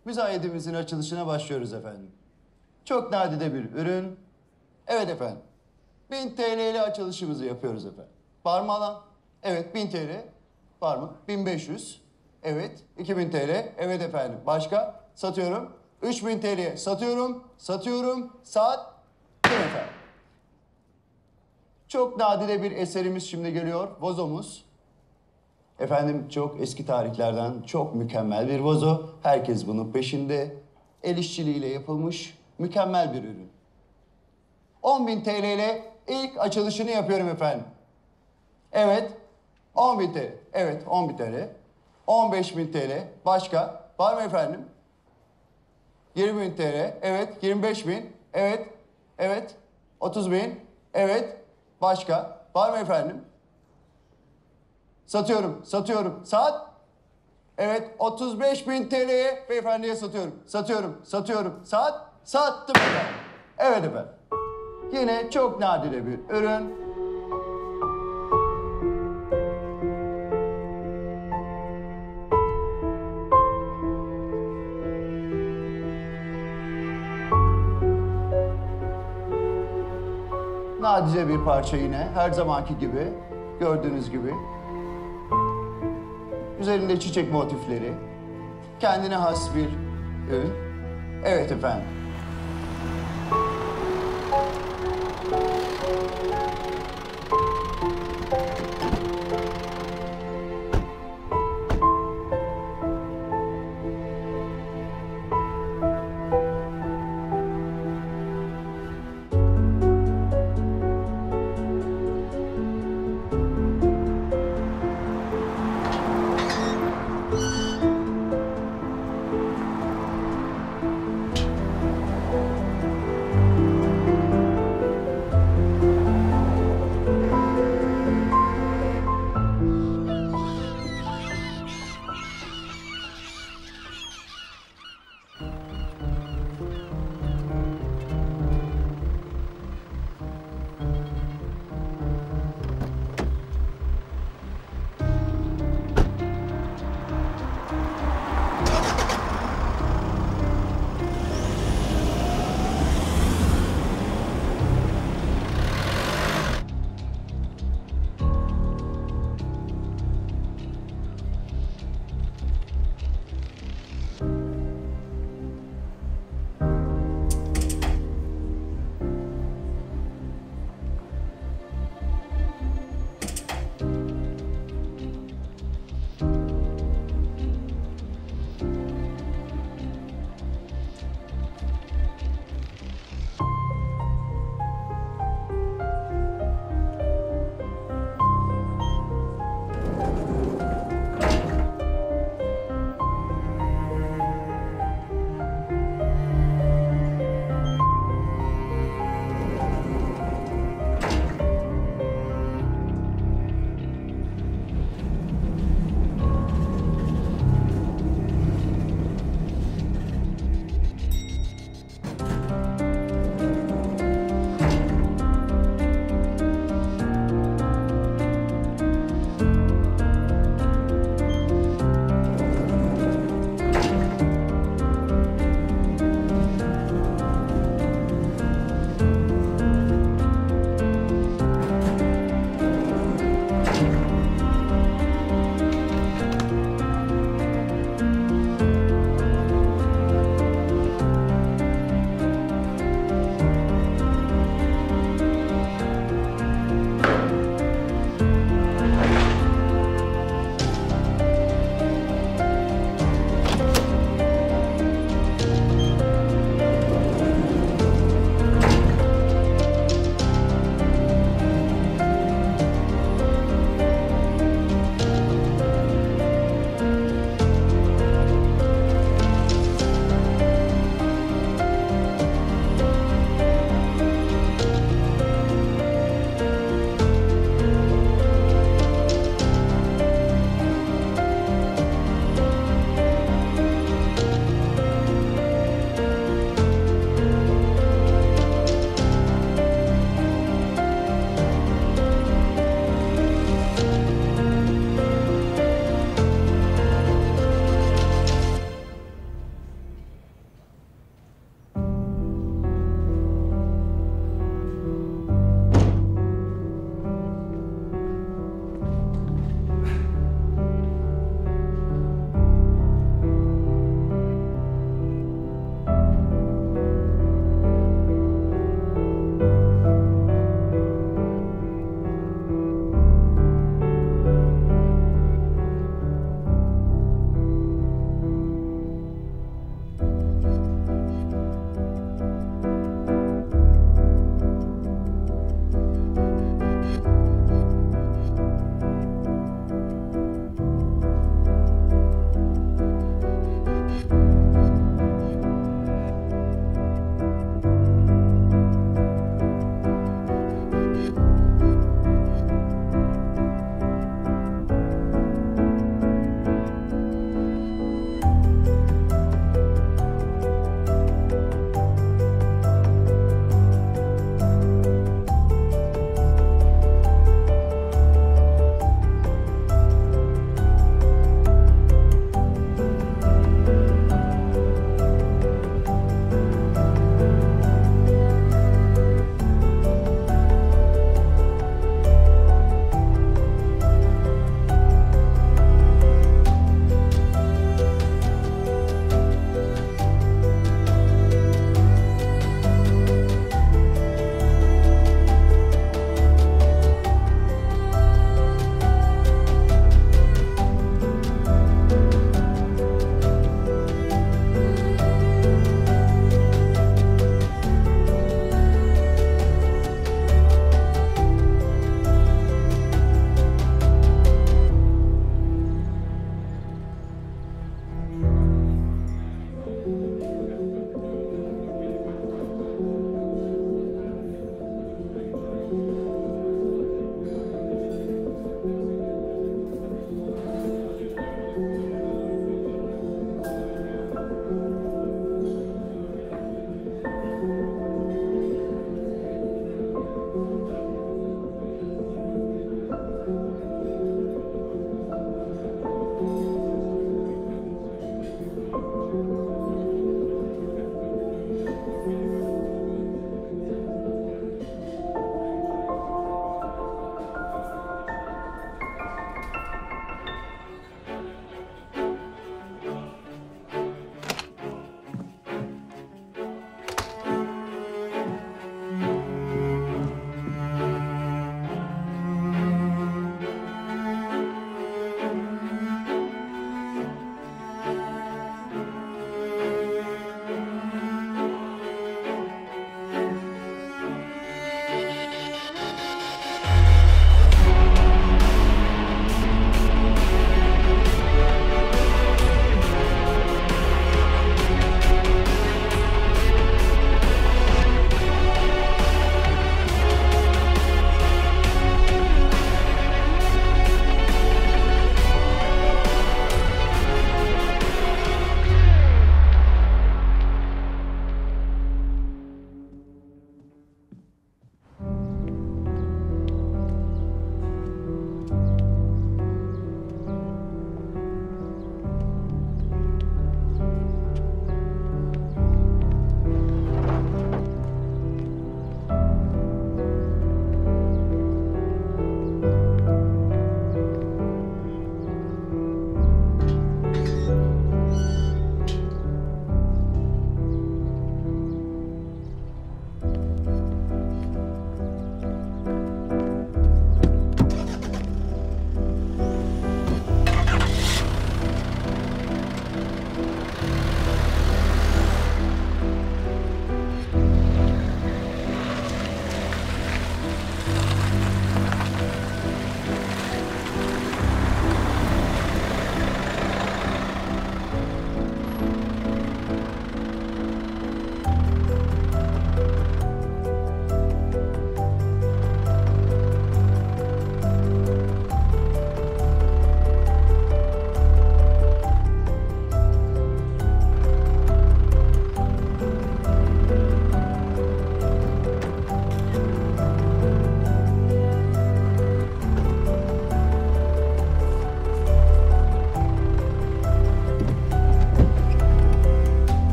müzayedeimizin açılışına başlıyoruz efendim. Çok nadide bir ürün. Evet efendim. bin T L ile açılışımızı yapıyoruz efendim. Var mı alan? Evet, bin T L. Var mı? bin beş yüz. Evet, iki bin T L. Evet efendim. Başka? Satıyorum. üç bin T L'ye satıyorum. Satıyorum. Sattım efendim. Çok nadide bir eserimiz şimdi geliyor. Vazomuz. Efendim çok eski tarihlerden çok mükemmel bir vazo. Herkes bunun peşinde. El işçiliğiyle yapılmış mükemmel bir ürün. on bin T L ile ilk açılışını yapıyorum efendim. Evet, on bin T L. Evet, on bin T L. on beş bin T L. Başka? Var mı efendim? yirmi bin T L. Evet, yirmi beş bin. Evet, evet. otuz bin. Evet. Başka? Var mı efendim? Satıyorum, satıyorum. Sat. Evet, otuz beş bin T L'ye beyefendiye satıyorum. Satıyorum, satıyorum. Sat. Sattım efendim. Evet efendim. Yine çok nadide bir ürün. Nadice bir parça yine. Her zamanki gibi. Gördüğünüz gibi. Üzerinde çiçek motifleri. Kendine has bir ürün. Evet efendim.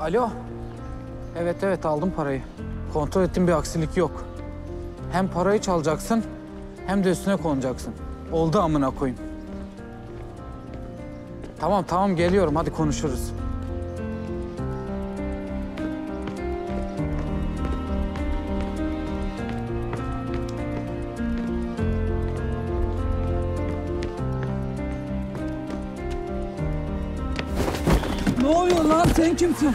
Alo. Evet evet aldım parayı. Kontrol ettim, bir aksilik yok. Hem parayı çalacaksın hem de üstüne konacaksın. Oldu amına koyayım. Tamam tamam geliyorum, hadi konuşuruz. Ne oluyor lan, sen kimsin?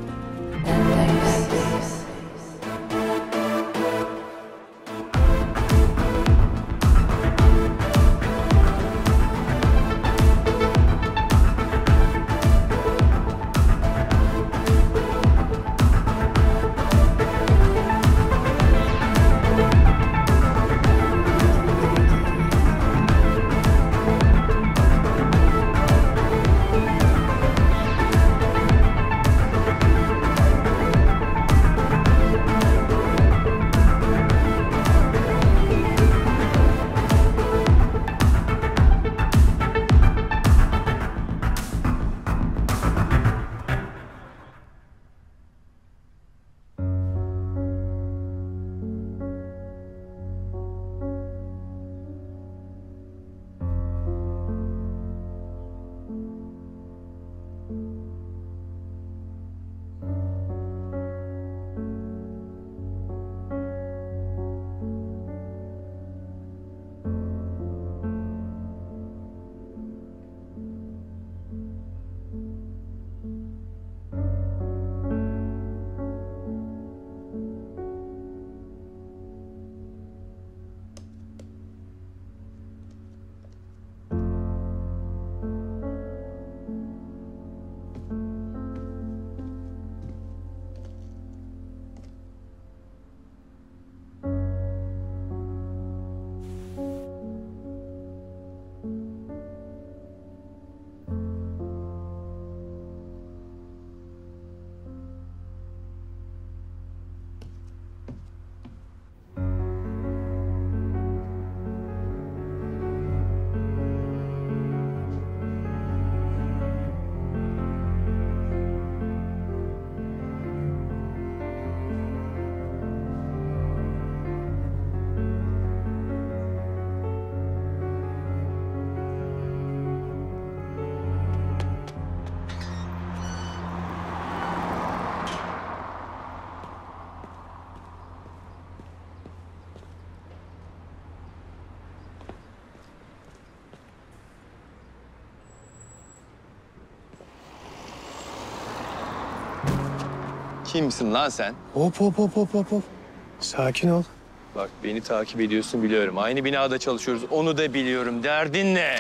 Kimsin lan sen? Hop hop hop hop hop hop. Sakin ol. Bak beni takip ediyorsun biliyorum. Aynı binada çalışıyoruz. Onu da biliyorum. Derdin ne?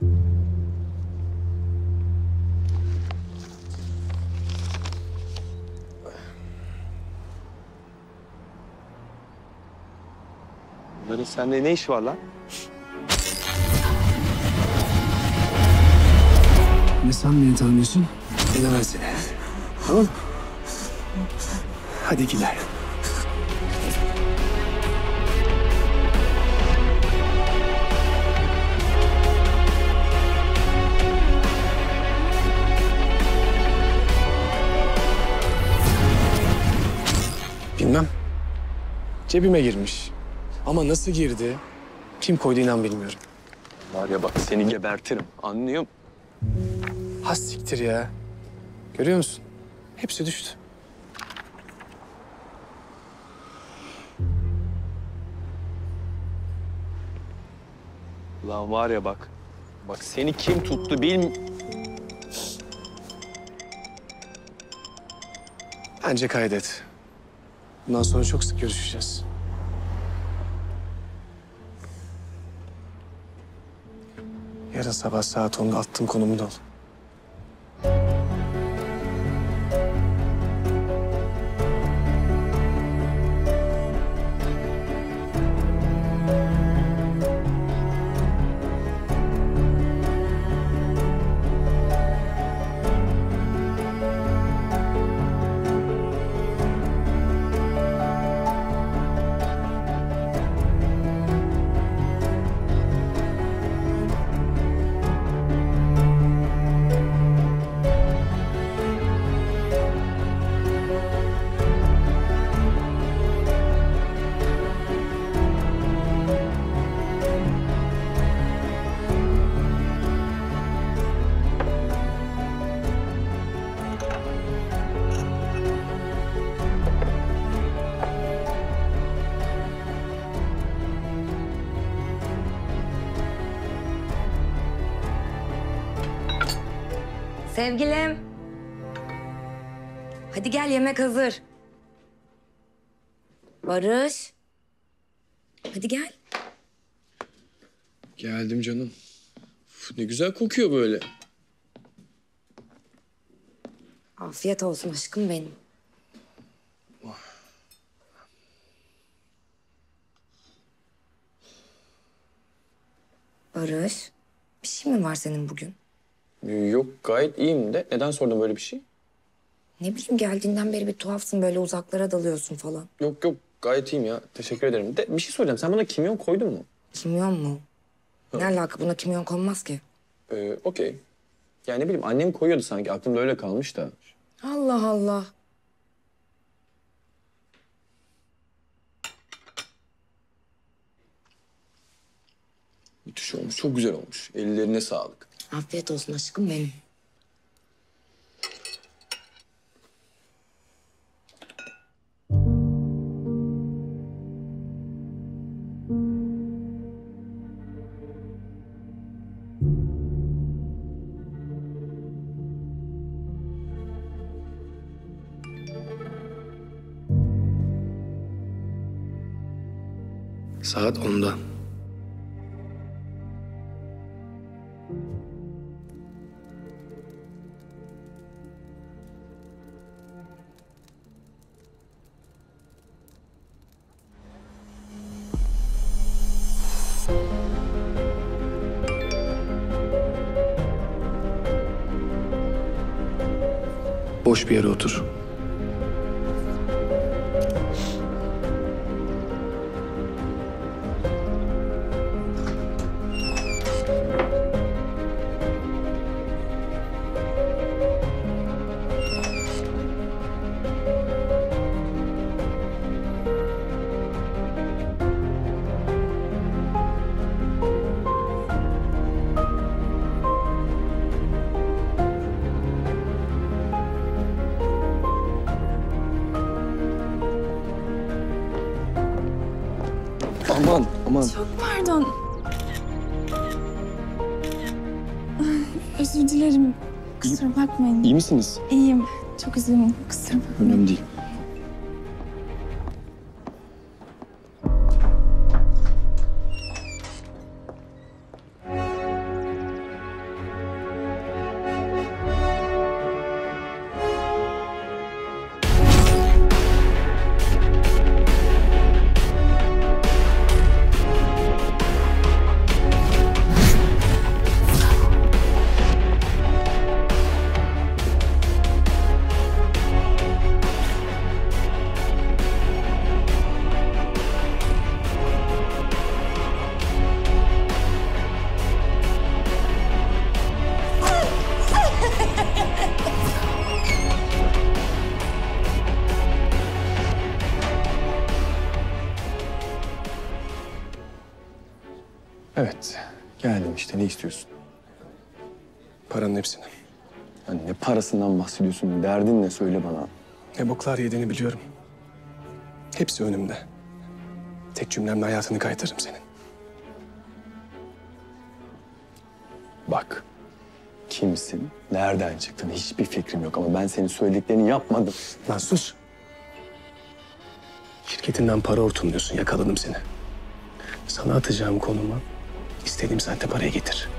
Bunların sende ne iş var lan? Ne sen beni tanımıyorsun? Ne de ben seni. Tamam. Hadi gidelim. Bilmem. Cebime girmiş. Ama nasıl girdi, kim koydu inan bilmiyorum. Var ya bak seni gebertirim. Anlıyor musun? Has siktir ya. Görüyor musun? Hepsi düştü. Lan var ya bak. Bak seni kim tuttu bilmi... Bence kaydet. Bundan sonra çok sık görüşeceğiz. Yarın sabah saat onda attığım konumda ol. Sevgilim. Hadi gel, yemek hazır. Barış. Hadi gel. Geldim canım. Uf, ne güzel kokuyor böyle. Afiyet olsun aşkım benim. Barış, bir şey mi var senin bugün? Yok, gayet iyiyim de. Neden sordun böyle bir şey? Ne bileyim, geldiğinden beri bir tuhafsın, böyle uzaklara dalıyorsun falan. Yok yok, gayet iyiyim ya. Teşekkür ederim. De bir şey soracağım. Sen bana kimyon koydun mu? Kimyon mu? Ne alaka, buna kimyon konmaz ki. Ee, okey. Yani ne bileyim, annem koyuyordu sanki. Aklımda öyle kalmış da. Allah Allah. Müthiş olmuş, çok güzel olmuş. Ellerine sağlık. Afiyet olsun aşkım benim. Saat onda. Boş bir yere otur. Aman, aman. Çok pardon. Özür dilerim. Kusura bakmayın. İyi misiniz? İyiyim. Çok üzgünüm. Kusura bakmayın. Önemli değil. Evet, geldim işte. Ne istiyorsun? Paranın hepsini. Ya ne parasından bahsediyorsun? Derdin ne? Söyle bana. Ne boklar yediğini biliyorum. Hepsi önümde. Tek cümlemle hayatını kaytarırım senin. Bak, kimsin, nereden çıktın hiçbir fikrim yok ama ben senin söylediklerini yapmadım. Lan sus. Şirketinden para hortumluyorsun. Yakaladım seni. Sana atacağım konuma istediğim saatte parayı getir.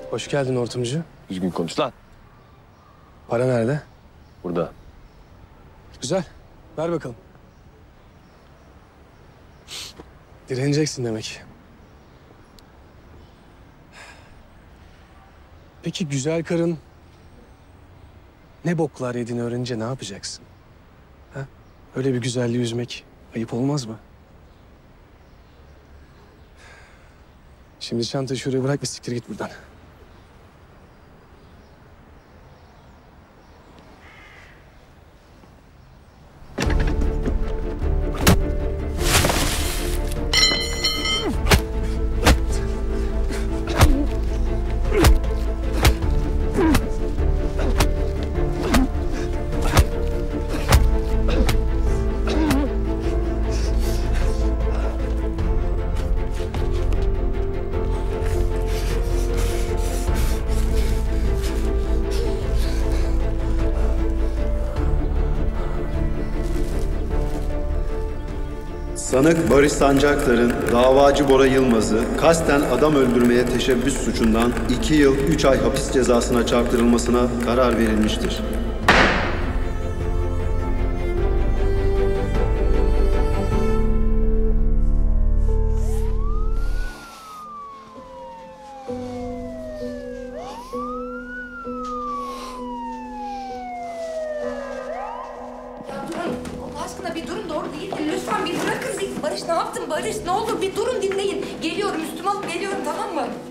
Hoş geldin Hortumcu. Düzgün konuş lan. Para nerede? Burada. Güzel. Ver bakalım. Direneceksin demek. Peki güzel karın ne boklar yediğini öğrenince ne yapacaksın? Ha? Öyle bir güzelliği üzmek ayıp olmaz mı? Şimdi çantayı şuraya bırak ve siktir git buradan. Sanık Barış Sancaktar'ın davacı Bora Yılmaz'ı kasten adam öldürmeye teşebbüs suçundan iki yıl üç ay hapis cezasına çarptırılmasına karar verilmiştir. Allah aşkına bir durun, doğru değil. Lütfen bir bırakın. Bir... Barış ne yaptın Barış? Ne olur bir durun, dinleyin. Geliyorum, üstüme alıp geliyorum, tamam mı?